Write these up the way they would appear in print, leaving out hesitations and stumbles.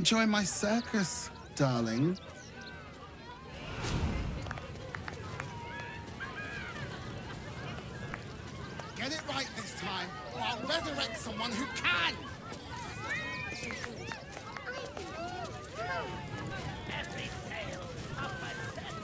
enjoy my circus, darling? Get it right this time, or I'll resurrect someone who can! Every sail up a set.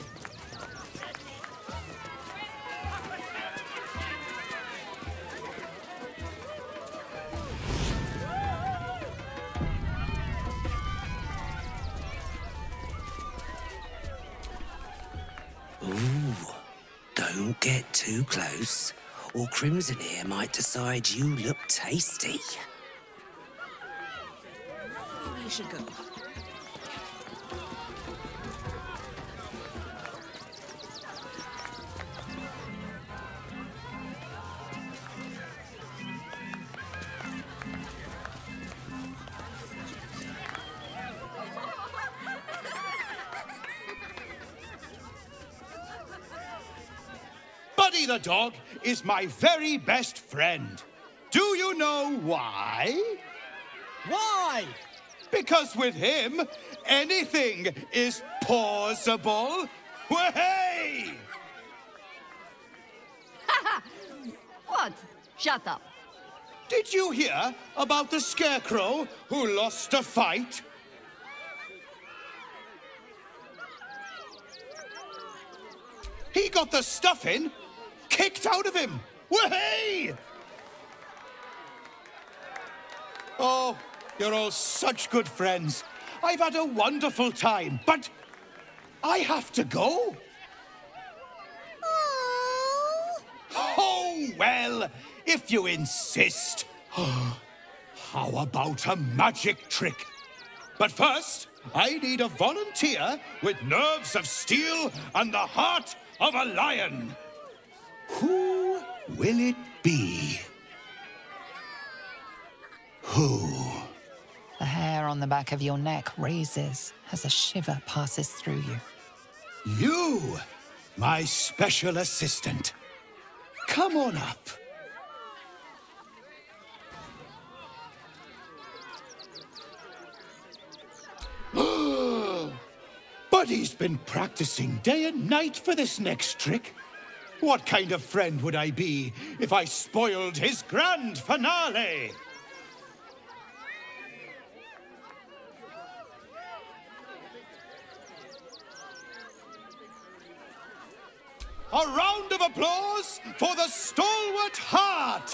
Ooh, don't get too close, or Crimson here might decide you look tasty. Maybe you should go. Buddy the dog is my very best friend. Do you know why? Why? Because with him, anything is possible. Way! What? Shut up. Did you hear about the Scarecrow who lost a fight? He got the stuffing kicked out of him. Way! Oh, you're all such good friends. I've had a wonderful time, but I have to go. Oh, well, if you insist. How about a magic trick? But first, I need a volunteer with nerves of steel and the heart of a lion. Who will it be? Who? The hair on the back of your neck raises as a shiver passes through you. You, my special assistant. Come on up. Buddy's been practicing day and night for this next trick. What kind of friend would I be if I spoiled his grand finale? A round of applause for the stalwart heart!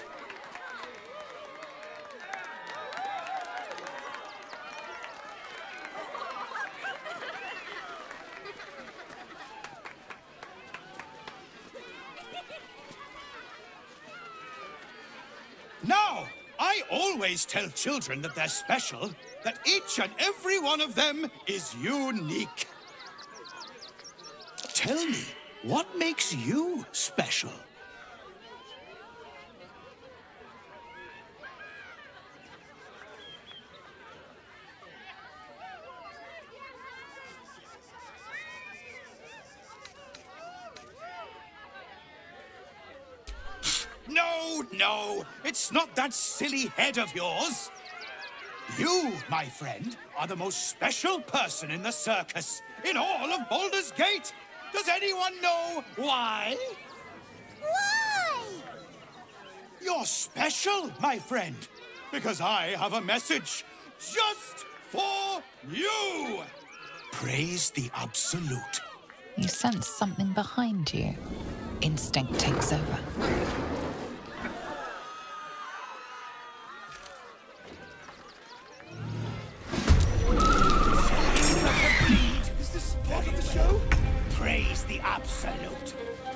Now, I always tell children that they're special, that each and every one of them is unique. Tell me, what makes you special? No, it's not that silly head of yours. You, my friend, are the most special person in the circus, in all of Baldur's Gate. Does anyone know why? Why? You're special, my friend, because I have a message just for you. Praise the Absolute. You sense something behind you. Instinct takes over. Is this part of the show? Praise the Absolute.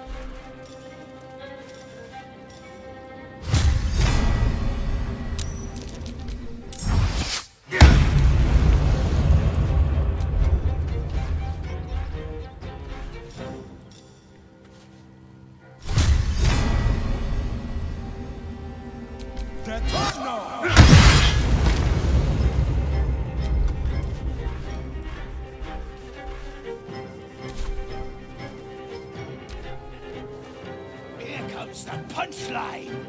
Here comes the punchline.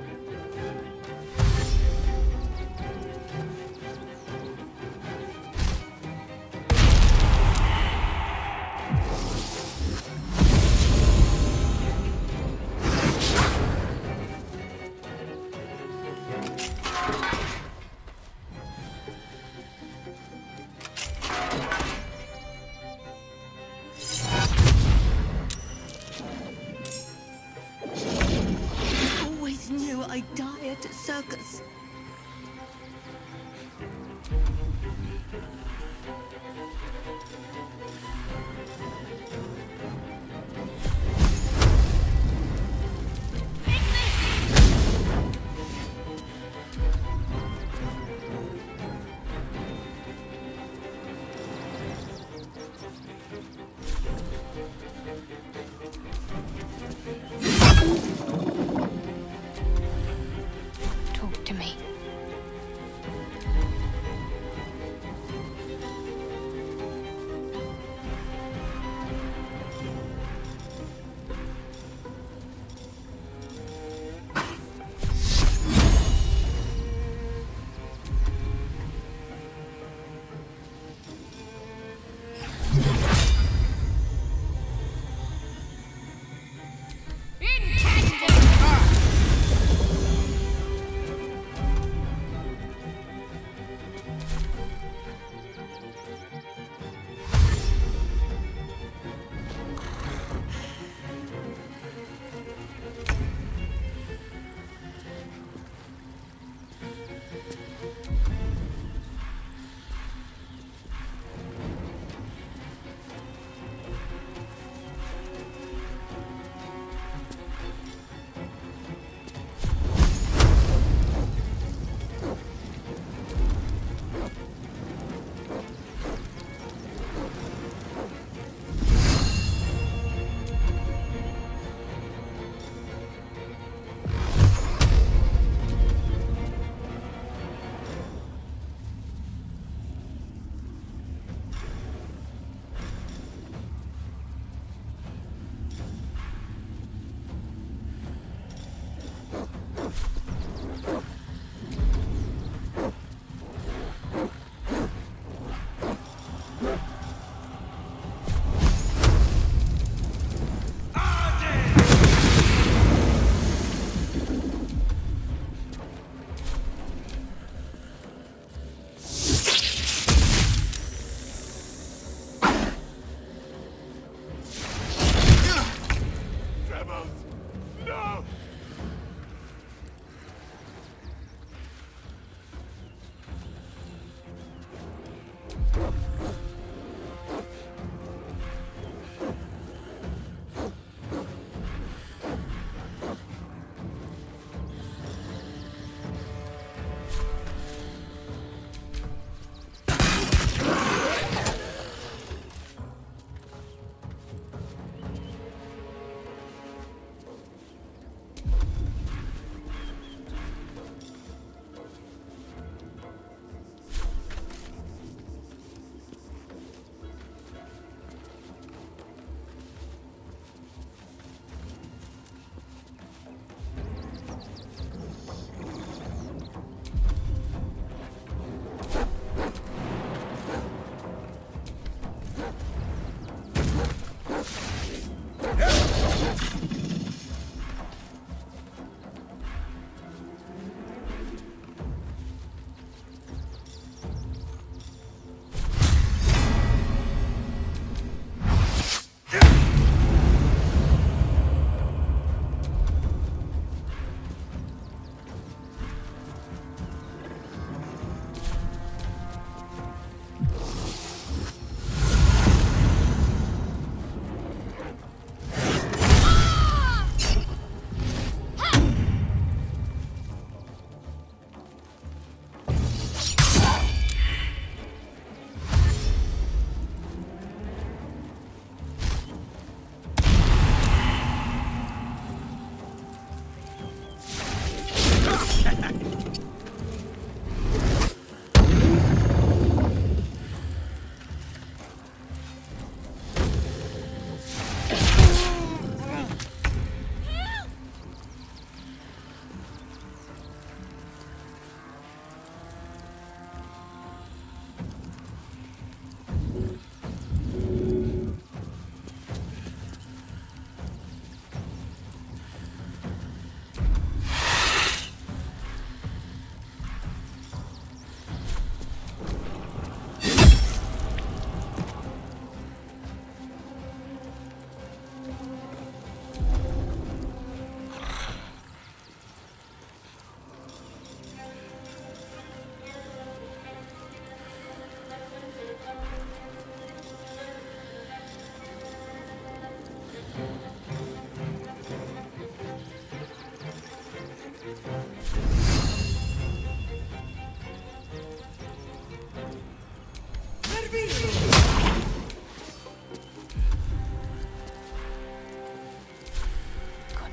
circus. Talk to me.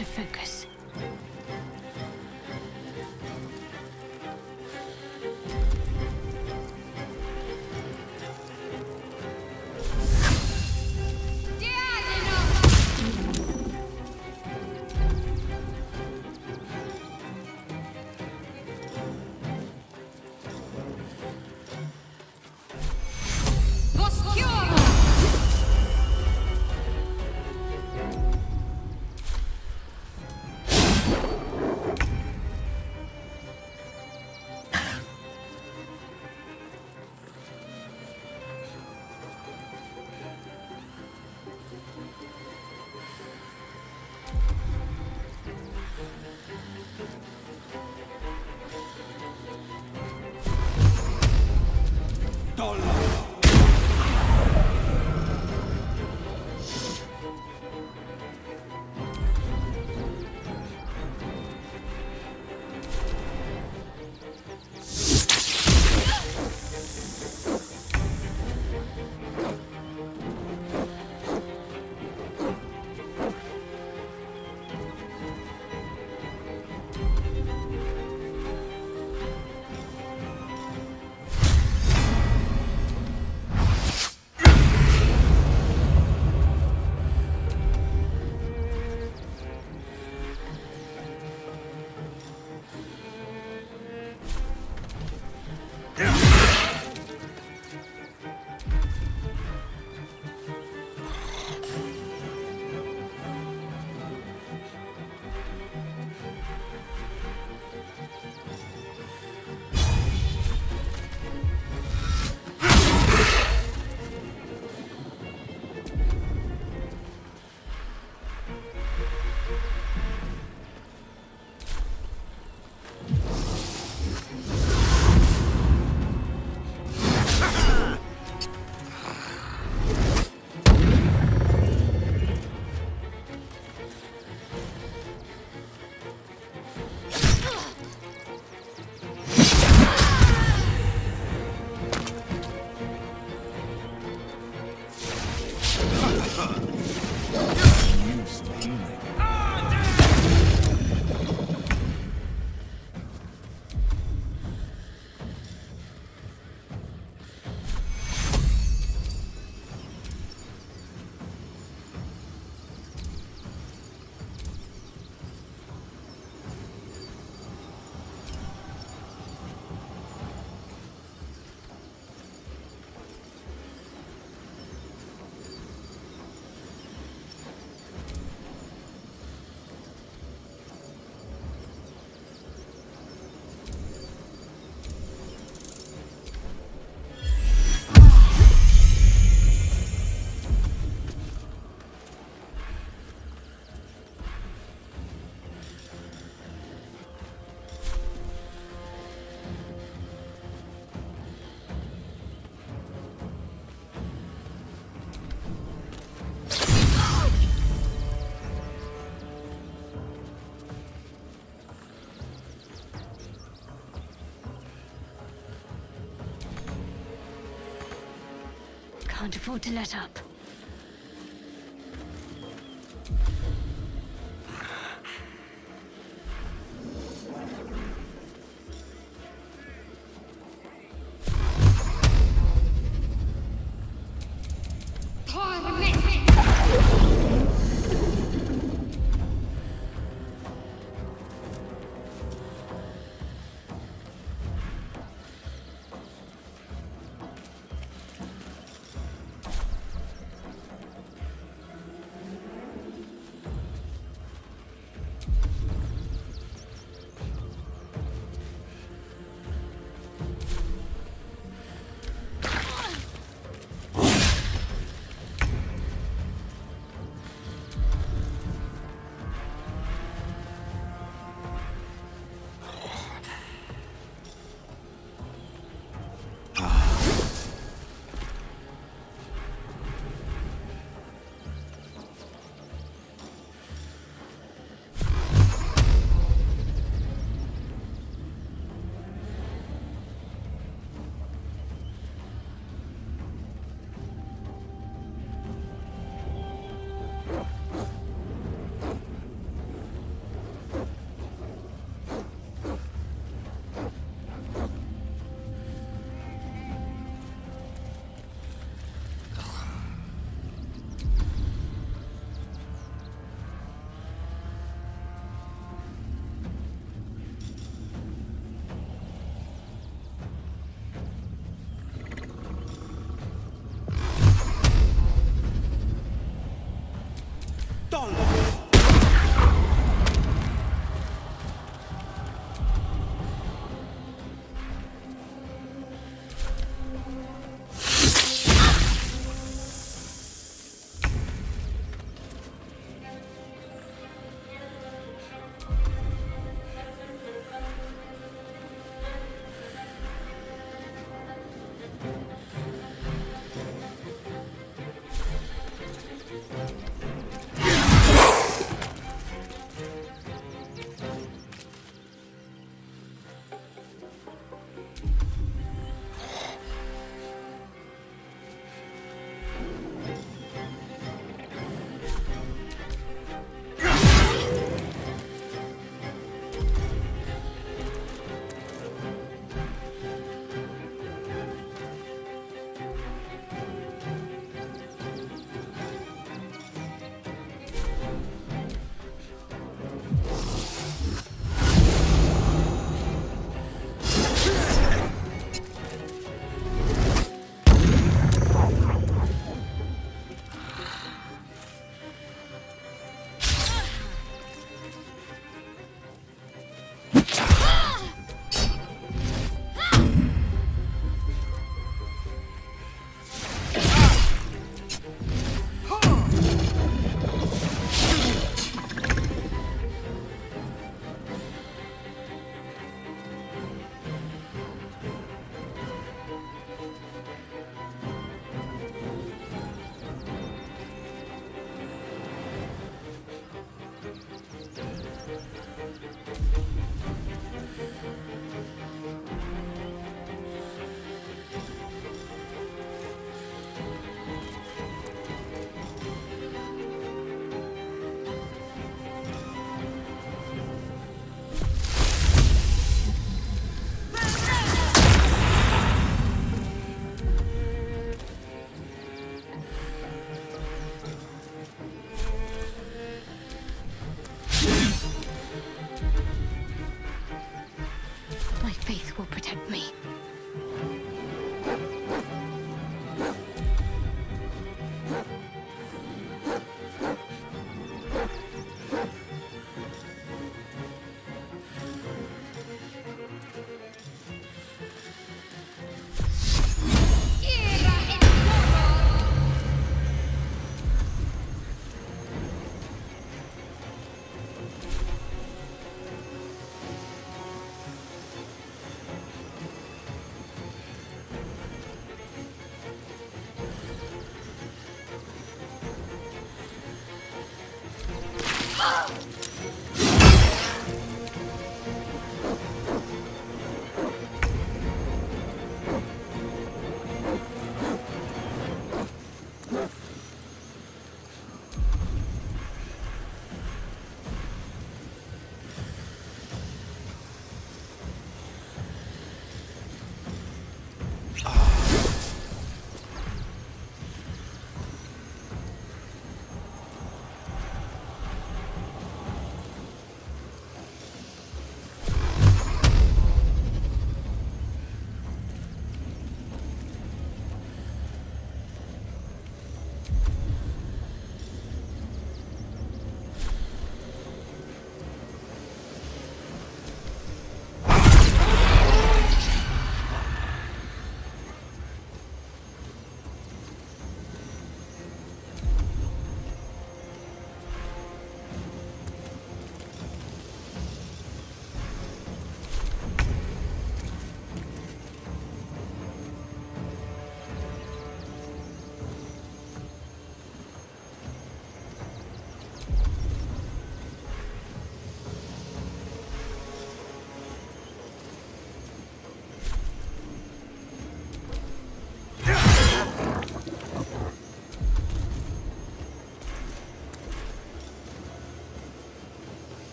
to focus. Can't afford to let up.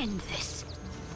end this.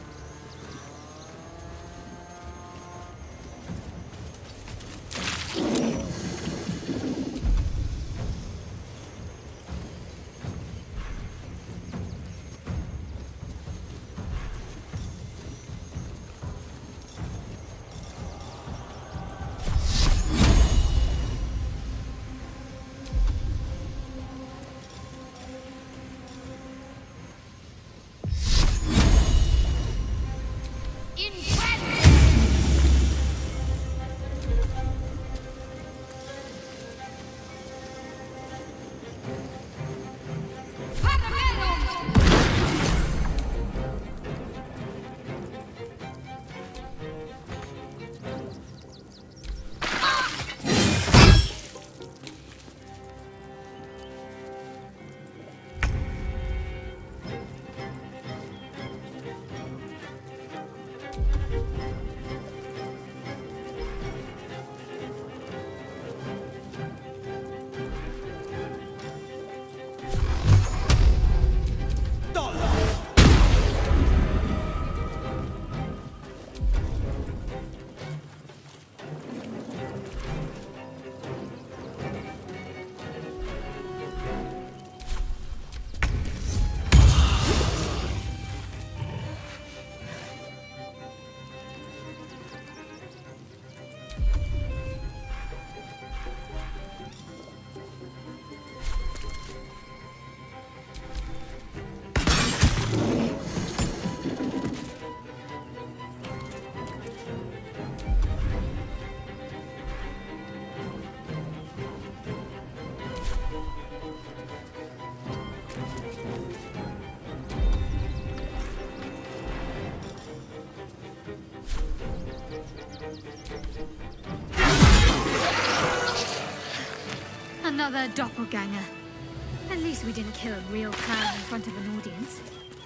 Another doppelganger. At least we didn't kill a real clown in front of an audience.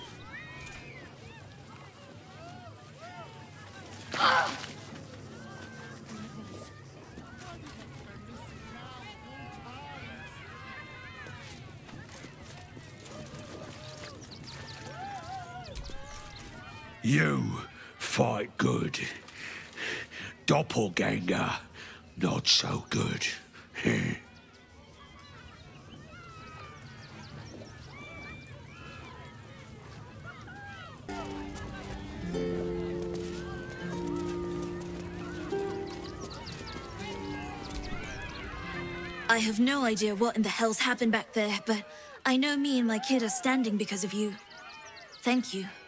You fight good. Doppelganger, not so good. I have no idea what in the hell's happened back there, but I know me and my kid are standing because of you. Thank you.